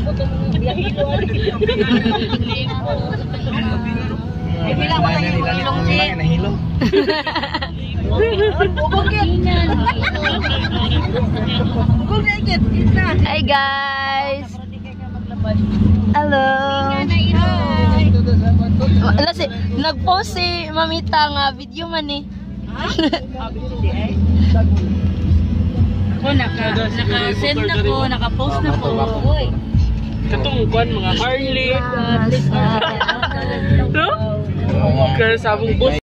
Hi guys. Hello. Nag-post si Mamita nga video man eh. Ako naka-send na ko, naka-post na ko. Katong kwan mga Harley. Kaya sabong bus.